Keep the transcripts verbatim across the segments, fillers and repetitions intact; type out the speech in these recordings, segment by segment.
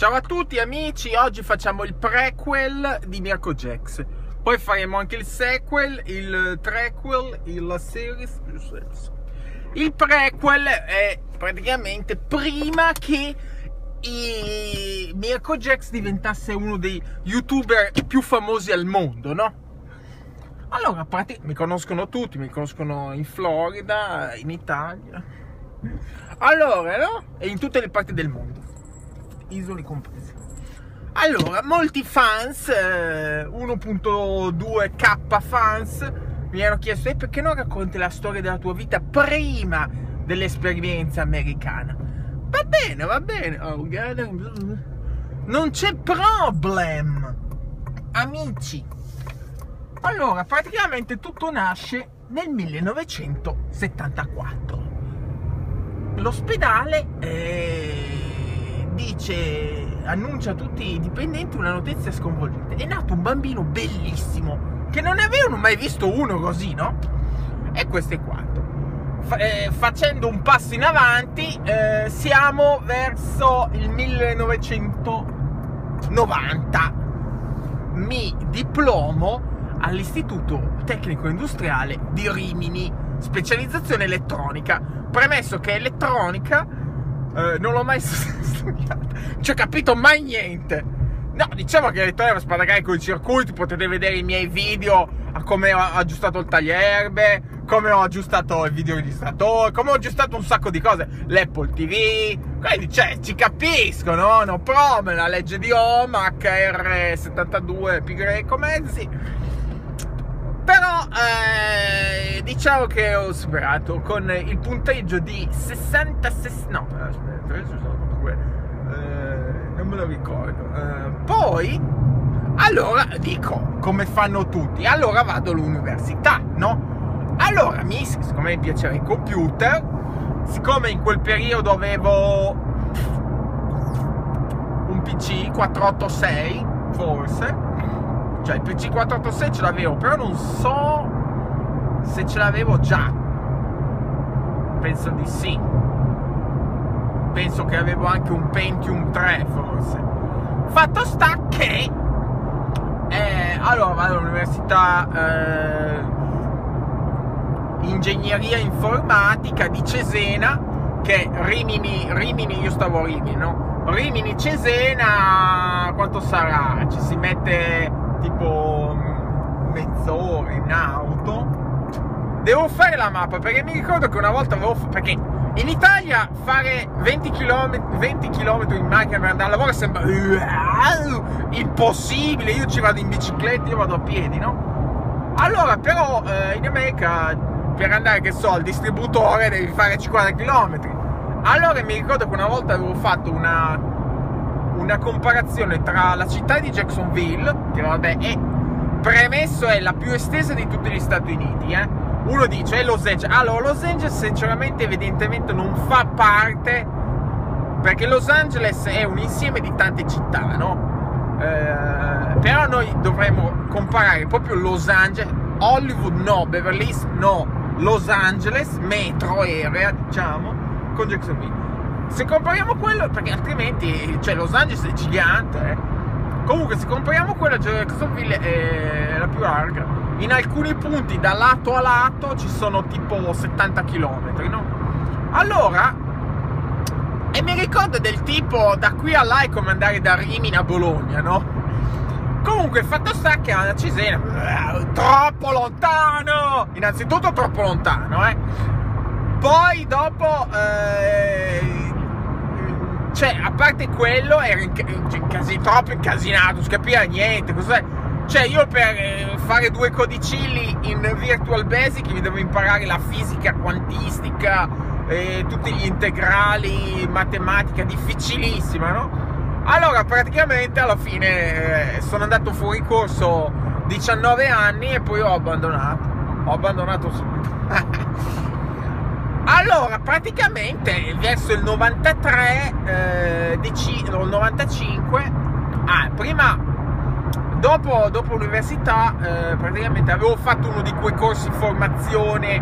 Ciao a tutti amici, oggi facciamo il prequel di Mirko Jax. Poi faremo anche il sequel, il trequel, il series. Il prequel è praticamente prima che i... Mirko Jax diventasse uno dei youtuber più famosi al mondo, no? Allora, mi conoscono tutti, mi conoscono in Florida, in Italia. Allora, no? E in tutte le parti del mondo, isole comprese. Allora, molti fans, eh, uno virgola due K fans, mi hanno chiesto: e perché non racconti la storia della tua vita prima dell'esperienza americana? Va bene, va bene. Oh, non c'è problem, amici. Allora, praticamente tutto nasce nel millenovecentosettantaquattro. L'ospedale eh, dice, annuncia a tutti i dipendenti una notizia sconvolgente. È nato un bambino bellissimo, che non ne avevano mai visto uno così, no? E questo è quanto. Fa, eh, facendo un passo in avanti, eh, siamo verso il millenovecentonovanta. Mi diplomo all'Istituto Tecnico Industriale di Rimini, specializzazione elettronica. Premesso che elettronica eh, non l'ho mai studiata, non ci ho capito mai niente. No, diciamo che elettronica per spadagare con i circuiti, potete vedere i miei video a come ho aggiustato il taglierbe, come ho aggiustato il videoregistratore, come ho aggiustato un sacco di cose, l'Apple T V, quindi cioè, ci capisco, no? No problem, la legge di Ohm, H R settantadue pi greco mezzi. Però eh, diciamo che ho superato con il punteggio di sessantasei, no, aspetta, eh, non me lo ricordo. Eh, poi, allora dico, come fanno tutti, allora vado all'università, no? Allora, mi, siccome mi piaceva il computer, siccome in quel periodo avevo un P C quattrocentottantasei, forse, cioè il P C quattrocentottantasei ce l'avevo, però non so se ce l'avevo già. Penso di sì. Penso che avevo anche un Pentium tre, forse. Fatto sta che eh, allora vado all'università eh, Ingegneria Informatica di Cesena, che Rimini, Rimini, io stavo a Rimini, no? Rimini Cesena, quanto sarà? Ci si mette tipo mezz'ora in auto. Devo fare la mappa, perché mi ricordo che una volta avevo, perché in Italia fare venti chilometri in macchina per andare al lavoro sembra uh, impossibile. Io ci vado in bicicletta, io vado a piedi, no? Allora però eh, in America per andare, che so, al distributore devi fare cinquanta chilometri. Allora mi ricordo che una volta avevo fatto una una comparazione tra la città di Jacksonville, che vabbè è, premesso, è la più estesa di tutti gli Stati Uniti, eh? Uno dice è Los Angeles. Allora Los Angeles sinceramente evidentemente non fa parte, perché Los Angeles è un insieme di tante città, no? Eh, però noi dovremmo comparare proprio Los Angeles, Hollywood no, Beverly Hills no, Los Angeles, metro, area, diciamo, con Jacksonville. Se compariamo quello, perché altrimenti, cioè, Los Angeles è gigante, eh. Comunque se compariamo quello, Jacksonville è la più larga. In alcuni punti da lato a lato ci sono tipo settanta chilometri, no? Allora, e mi ricordo del tipo da qui a là è come andare da Rimini a Bologna, no? Comunque il fatto sta che a Cesena uh, troppo lontano, innanzitutto troppo lontano, eh. Poi dopo eh, cioè, a parte quello, era incasi, troppo incasinato, non si capiva niente. Cos'è? Cioè, io per fare due codicilli in Virtual Basic mi devo imparare la fisica quantistica, e tutti gli integrali, matematica difficilissima, no? Allora, praticamente alla fine eh, sono andato fuori corso diciannove anni e poi ho abbandonato. Ho abbandonato subito. Allora, praticamente verso il novantatré, eh, no, il novantacinque, ah, prima, dopo, dopo l'università, eh, praticamente avevo fatto uno di quei corsi formazione,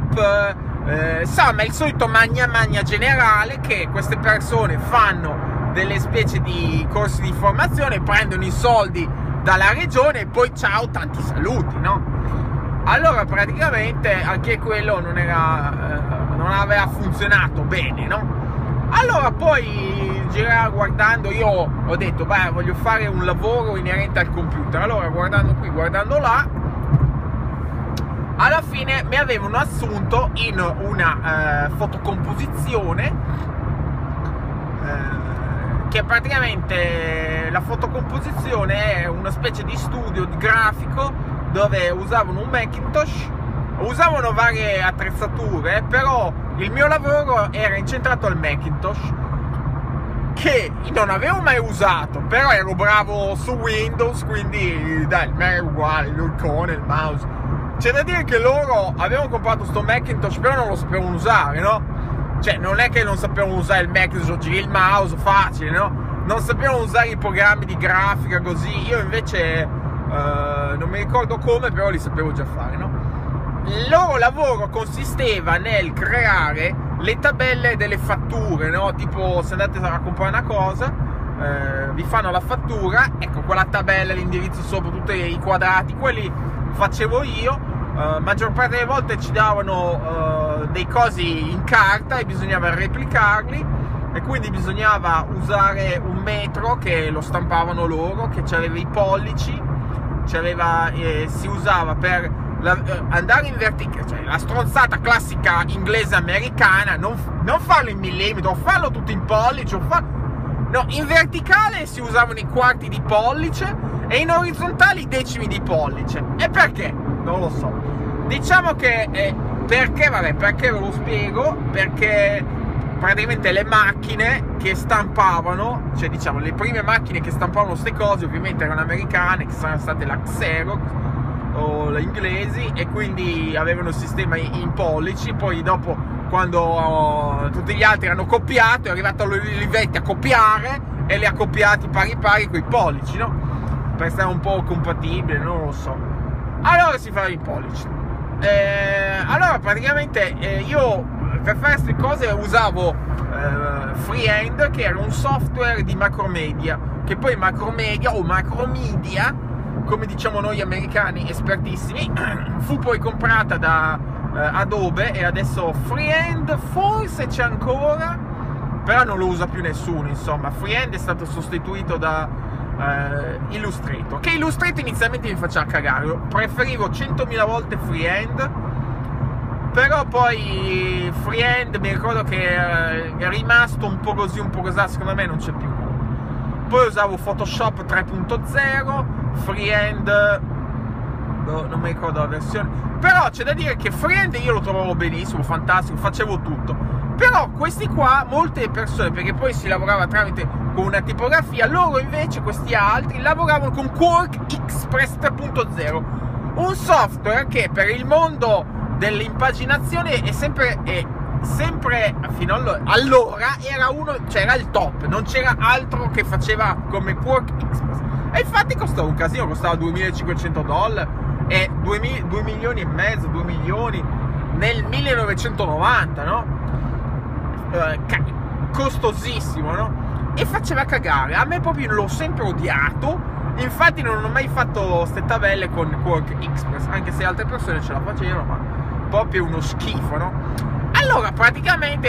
Coop, eh, insomma il solito magna magna generale che queste persone fanno delle specie di corsi di formazione, prendono i soldi dalla regione e poi ciao, tanti saluti, no? Allora praticamente anche quello non era eh, non aveva funzionato bene, no? Allora poi girare guardando, io ho detto beh, voglio fare un lavoro inerente al computer. Allora guardando qui, guardando là, alla fine mi avevano assunto in una eh, fotocomposizione, eh, che praticamente la fotocomposizione è una specie di studio grafico dove usavano un Macintosh, usavano varie attrezzature, però il mio lavoro era incentrato al Macintosh, che non avevo mai usato, però ero bravo su Windows, quindi dai, il me è uguale, l'icone, il mouse. C'è da dire che loro avevano comprato sto Macintosh, però non lo sapevano usare, no? Cioè, non è che non sapevano usare il Macintosh, giri il mouse, facile, no? Non sapevano usare i programmi di grafica così, io invece... Uh, non mi ricordo come, però li sapevo già fare, no? Il loro lavoro consisteva nel creare le tabelle delle fatture, no? Tipo, se andate a comprare una cosa, uh, vi fanno la fattura, ecco, quella tabella, l'indirizzo sopra, tutti i quadrati, quelli facevo io. Uh, maggior parte delle volte ci davano uh, dei cosi in carta e bisognava replicarli, e quindi bisognava usare un metro che lo stampavano loro, che aveva i pollici. C'aveva, eh, si usava per la, eh, andare in verticale, cioè la stronzata classica inglese americana, non, non farlo in millimetro, farlo tutto in pollice, fa... no, in verticale si usavano i quarti di pollice e in orizzontale i decimi di pollice. E perché? Non lo so. Diciamo che eh, perché, vabbè, perché ve lo spiego, perché praticamente le macchine che stampavano, cioè diciamo le prime macchine che stampavano queste cose ovviamente erano americane, che sono state la Xerox o le inglesi, e quindi avevano il sistema in pollici. Poi dopo, quando oh, tutti gli altri hanno copiato, è arrivato l'Olivetti a copiare e li ha copiati pari pari con i pollici, no? Per stare un po' compatibile, non lo so. Allora si fa i pollici. Eh, allora praticamente eh, io per fare queste cose usavo eh, Freehand, che era un software di Macromedia, che poi Macromedia o Macromedia, come diciamo noi americani espertissimi, fu poi comprata da eh, Adobe, e adesso Freehand forse c'è ancora, però non lo usa più nessuno, insomma. Freehand è stato sostituito da eh, Illustrator, che Illustrator inizialmente mi faceva cagare, preferivo centomila volte Freehand. Però poi Freehand mi ricordo che è rimasto un po' così, un po' così, secondo me non c'è più. Poi usavo Photoshop tre punto zero, Freehand, no, non mi ricordo la versione. Però c'è da dire che Freehand io lo trovavo benissimo, fantastico, facevo tutto. Però questi qua, molte persone, perché poi si lavorava tramite con una tipografia, loro invece, questi altri, lavoravano con QuarkXpress tre punto zero, un software che per il mondo dell'impaginazione è sempre, è sempre fino allora, allora era uno, cioè era il top, non c'era altro che faceva come QuarkXpress, e infatti costava un casino, costava duemilacinquecento dollari e due milioni e mezzo, due milioni nel millenovecentonovanta, no? Eh, costosissimo, no? E faceva cagare, a me proprio l'ho sempre odiato. Infatti non ho mai fatto ste tabelle con QuarkXpress, anche se altre persone ce la facevano, ma proprio uno schifo, no? Allora praticamente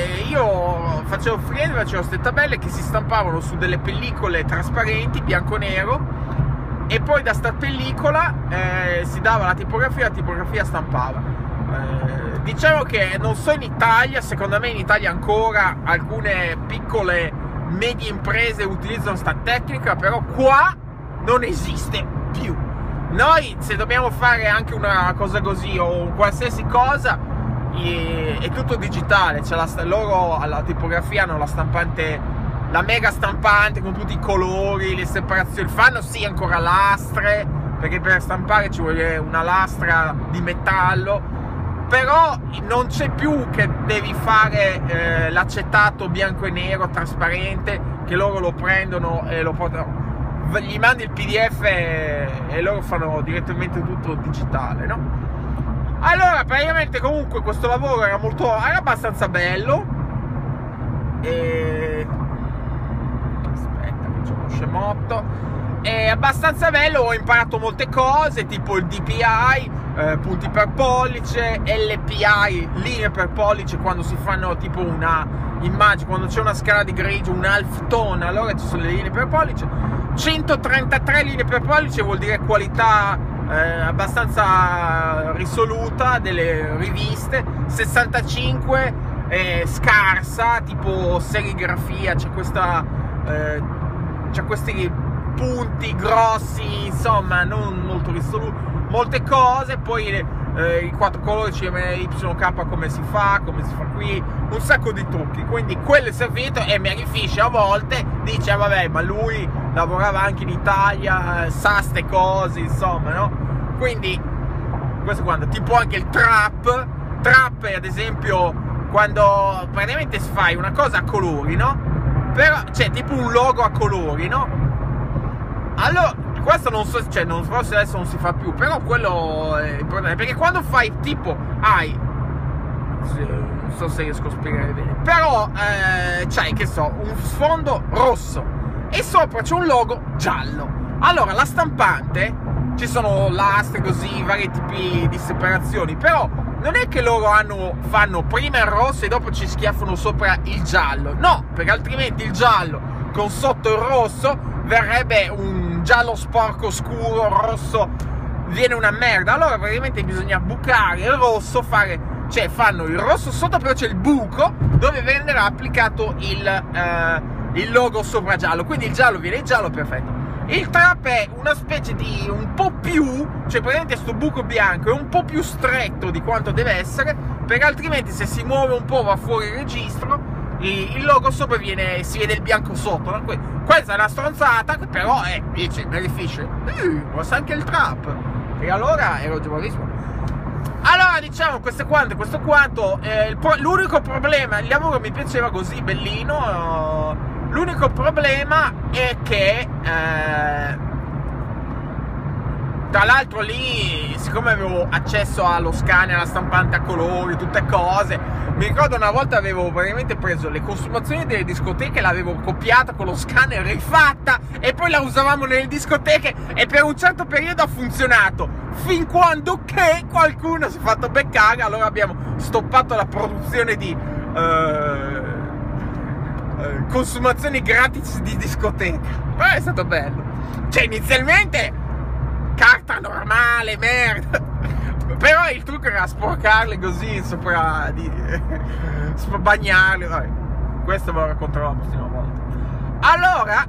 io facevo freehand, facevo queste tabelle che si stampavano su delle pellicole trasparenti, bianco e nero, e poi da sta pellicola eh, si dava la tipografia, la tipografia stampava. Eh, diciamo che non so in Italia, secondo me in Italia ancora alcune piccole medie imprese utilizzano sta tecnica, però qua non esiste più. Noi se dobbiamo fare anche una cosa così o qualsiasi cosa è tutto digitale, cioè la, loro alla tipografia hanno la stampante, la mega stampante con tutti i colori, le separazioni, fanno sì ancora lastre, perché per stampare ci vuole una lastra di metallo, però non c'è più che devi fare eh, l'acetato bianco e nero trasparente, che loro lo prendono e lo portano, gli mandi il P D F e, e loro fanno direttamente tutto digitale, no? Allora praticamente comunque questo lavoro era molto, era abbastanza bello, e scemotto. È abbastanza bello, ho imparato molte cose, tipo il D P I, eh, punti per pollice, L P I, linee per pollice, quando si fanno tipo una immagine, quando c'è una scala di grigio, un halftone, allora ci sono le linee per pollice. centotrentatré linee per pollice vuol dire qualità eh, abbastanza risoluta delle riviste, sessantacinque eh, scarsa, tipo serigrafia, c'è questa eh, c'è questi punti grossi, insomma non molto risoluti, molte cose. Poi eh, i quattro colori C M Y K, come si fa, come si fa qui, un sacco di trucchi. Quindi quello è servito, e Mary Fisher a volte dice: ah, vabbè, ma lui lavorava anche in Italia, sa ste cose, insomma, no? Quindi questo quando, tipo anche il trap trap è ad esempio quando praticamente fai una cosa a colori, no? Però c'è tipo un logo a colori, no? Allora, questo non so, cioè non so se adesso non si fa più, però quello è importante, perché quando fai tipo, hai, non so se riesco a spiegare bene, però eh, c'hai, che so, un sfondo rosso e sopra c'è un logo giallo. Allora la stampante, ci sono lastre così, vari tipi di separazioni, però non è che loro hanno, fanno prima il rosso e dopo ci schiaffano sopra il giallo, no, perché altrimenti il giallo con sotto il rosso verrebbe un giallo sporco scuro, rosso viene una merda. Allora praticamente bisogna bucare il rosso, fare, cioè fanno il rosso sotto, però c'è il buco dove verrà applicato il, eh, il logo sopra giallo, quindi il giallo viene il giallo, perfetto. Il trap è una specie di un po' più, cioè praticamente sto buco bianco è un po' più stretto di quanto deve essere, perché altrimenti se si muove un po' va fuori il registro, il logo sopra viene, si vede il bianco sotto, no? Questa è una stronzata, però è, dice Mary Fisher, uh, ma sa anche il trap, e allora ero giovanissimo. Allora diciamo questo quanto, questo quanto, eh, l'unico problema, il lavoro mi piaceva così, bellino, uh, l'unico problema è che eh, tra l'altro lì, siccome avevo accesso allo scanner, alla stampante a colori, tutte cose, mi ricordo una volta avevo praticamente preso le consumazioni delle discoteche, l'avevo copiata con lo scanner, rifatta, e poi la usavamo nelle discoteche, e per un certo periodo ha funzionato, fin quando che qualcuno si è fatto beccare, allora abbiamo stoppato la produzione di eh, eh, consumazioni gratis di discoteca. Però è stato bello, cioè inizialmente carta normale, merda, però il trucco era sporcarle così sopra, di sopra bagnarle. Vabbè, questo ve lo racconterò la prossima volta. Allora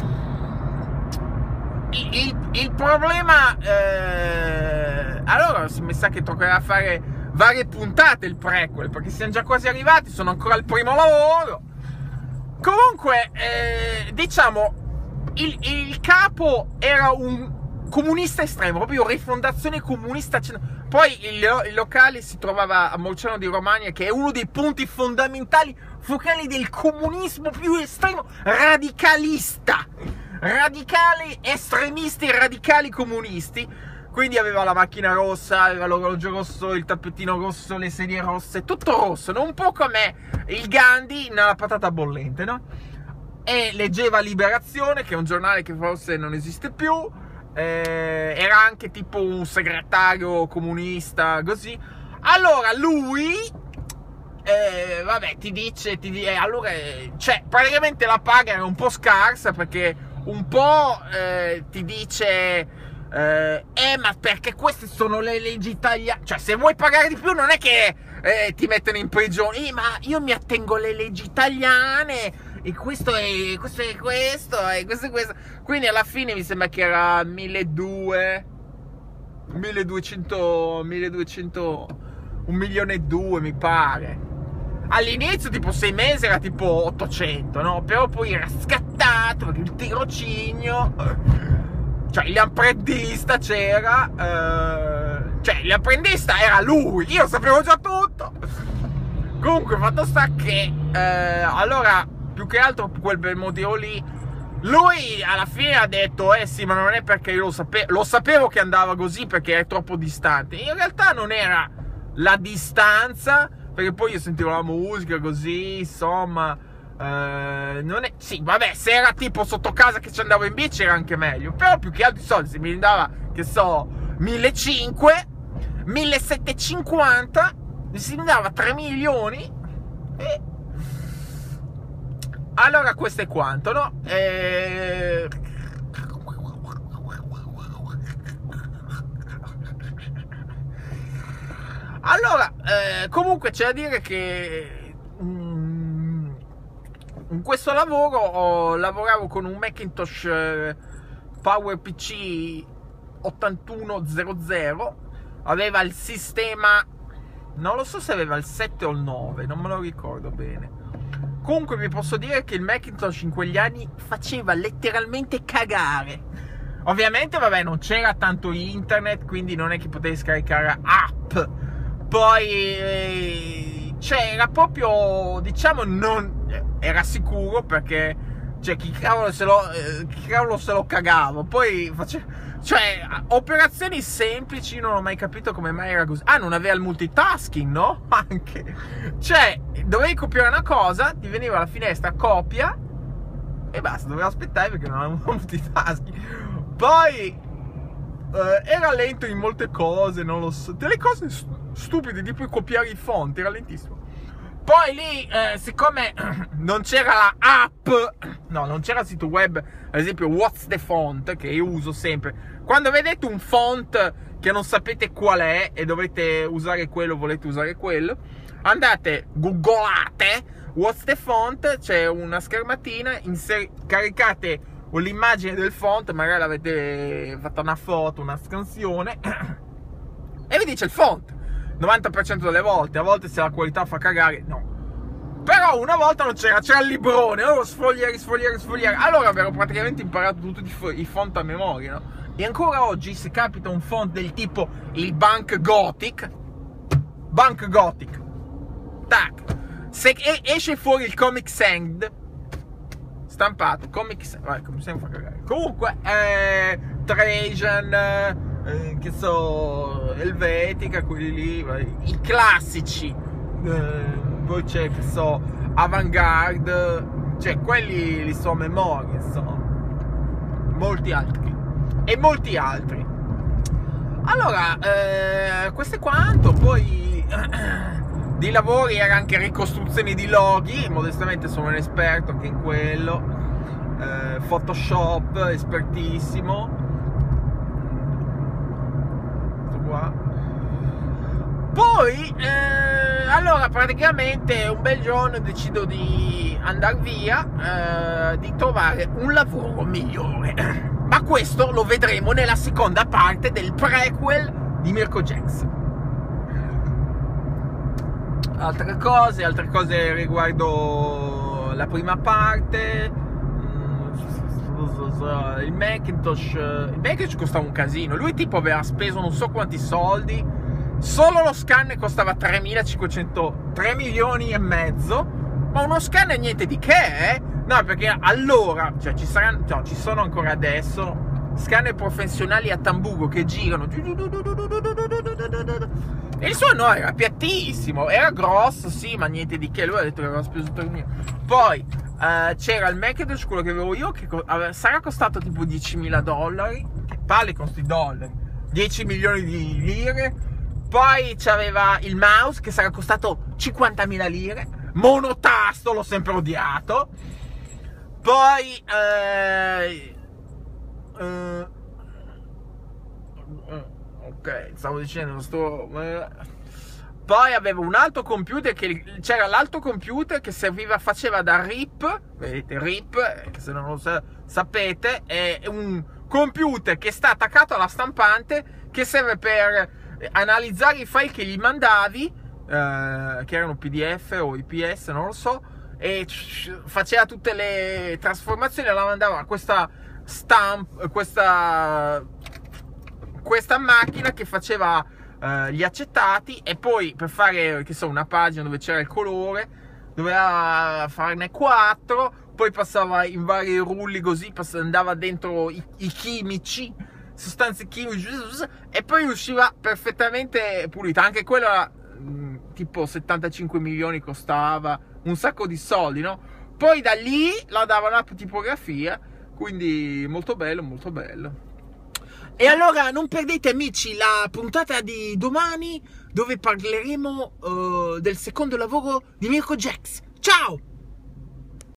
il, il, il problema eh, allora mi sa che toccherà fare varie puntate il prequel, perché siamo già quasi arrivati, sono ancora al primo lavoro. Comunque eh, diciamo il, il capo era un comunista estremo, proprio rifondazione comunista. Poi il, il locale si trovava a Morciano di Romagna, che è uno dei punti fondamentali focali del comunismo più estremo, radicalista, radicali, estremisti, radicali comunisti. Quindi aveva la macchina rossa, aveva l'orologio rosso, il tappetino rosso, le sedie rosse, tutto rosso, no? Un po' come il Gandhi nella patata bollente, no? E leggeva Liberazione, che è un giornale che forse non esiste più. Eh, era anche tipo un segretario comunista, così. Allora lui eh, vabbè ti dice, ti dice allora, cioè praticamente la paga era un po' scarsa, perché un po' eh, ti dice eh, eh ma perché queste sono le leggi italiane, cioè se vuoi pagare di più non è che eh, ti mettono in prigione, eh, ma io mi attengo alle leggi italiane, e questo è questo è questo e questo è questo. Quindi alla fine mi sembra che era milleduecento, milleduecento, milleduecento, un milione e due mi pare. All'inizio tipo sei mesi era tipo ottocento, no? Però poi era scattato perché il tirocinio, cioè l'apprendista c'era, eh, cioè l'apprendista era lui, io sapevo già tutto. Comunque fatto sta che eh, allora più che altro quel bel motivo lì, lui alla fine ha detto eh sì, ma non è perché io lo sapevo, lo sapevo che andava così perché è troppo distante. In realtà non era la distanza, perché poi io sentivo la musica così, insomma, eh, non è, sì, vabbè, se era tipo sotto casa che ci andavo in bici era anche meglio, però più che altro i soldi, se mi dava, che so, millecinquecento, millesettecentocinquanta, si mi dava tre milioni, e allora questo è quanto, no? E... allora, eh, comunque c'è da dire che mm, in questo lavoro ho, lavoravo con un Macintosh eh, PowerPC ottantuno zero zero, aveva il sistema, non lo so se aveva il sette o il nove, non me lo ricordo bene. Comunque vi posso dire che il Macintosh in quegli anni faceva letteralmente cagare. Ovviamente, vabbè, non c'era tanto internet, quindi non è che potevi scaricare app. Poi eh, cioè era proprio, diciamo, non era sicuro, perché cioè chi cavolo se lo, eh, chi cavolo se lo cagava. Poi faceva, cioè operazioni semplici, non ho mai capito come mai era così. Ah, non aveva il multitasking, no? Anche, cioè dovevi copiare una cosa, ti veniva la finestra copia e basta, dovevo aspettare perché non aveva multitasking. Poi eh, era lento in molte cose, non lo so, delle cose stupide, tipo copiare i font, era lentissimo. Poi lì, eh, siccome non c'era la app, no, non c'era il sito web, ad esempio What's the Font, che io uso sempre. Quando vedete un font che non sapete qual è e dovete usare quello, volete usare quello, andate, googolate What's the Font, c'è una schermatina, inser- caricate l'immagine del font, magari l'avete fatta una foto, una scansione, e vi dice il font. novanta per cento delle volte, a volte se la qualità fa cagare, no. Però una volta non c'era, c'era il librone, allora sfogliare, sfogliare, sfogliare. Allora avevo praticamente imparato tutti i font a memoria, no? E ancora oggi, se capita un font del tipo il Bank Gothic, Bank Gothic, tac, se esce fuori il Comic Sans stampato, Comic Sans, vai, come sempre fa cagare. Comunque, eh, Trajan, eh, che so, Helvetica, quelli lì, i classici, eh, poi c'è, che so, Avantgarde, cioè quelli li so a memoria, insomma, molti altri e molti altri. Allora, eh, questo è quanto. Poi di lavori era anche ricostruzioni di loghi, modestamente sono un esperto anche in quello, eh, Photoshop, espertissimo. Qua. Poi eh, allora praticamente un bel giorno decido di andare via, eh, di trovare un lavoro migliore, ma questo lo vedremo nella seconda parte del prequel di Mirko Jackson. Altre cose, altre cose riguardo la prima parte. Il Macintosh, il Macintosh costava un casino. Lui tipo aveva speso non so quanti soldi. Solo lo scanner costava tremilacinquecento, tre milioni e mezzo. Ma uno scanner niente di che, eh? No, perché allora, cioè ci saranno, no, ci sono ancora adesso scanner professionali a tambugo che girano. E il suo no, era piattissimo, era grosso, sì, ma niente di che. Lui ha detto che aveva speso tre milioni. Poi uh, c'era il Macintosh, quello che avevo io, che co- sarà costato tipo diecimila dollari. Che palle con sti dollari, dieci milioni di lire. Poi c'aveva il mouse che sarà costato cinquantamila lire. Monotasto, l'ho sempre odiato. Poi eh, eh, ok, stavo dicendo sto, eh. Poi avevo un altro computer che c'era l'altro computer che serviva, faceva da R I P, vedete R I P, che se non lo sa, sapete, è un computer che sta attaccato alla stampante, che serve per analizzare i file che gli mandavi, eh, che erano P D F o I P S, non lo so, e faceva tutte le trasformazioni e la mandava a questa stamp, questa questa macchina che faceva eh, gli accettati, e poi per fare, che so, una pagina dove c'era il colore doveva farne quattro, poi passava in vari rulli così, passava, andava dentro i, i chimici, sostanze chimiche, e poi usciva perfettamente pulita. Anche quella mh, tipo settantacinque milioni costava, un sacco di soldi, no? poi da lì la davano a tipografia, quindi molto bello, molto bello. E allora non perdete, amici, la puntata di domani, dove parleremo uh, del secondo lavoro di Mirko Jax. Ciao!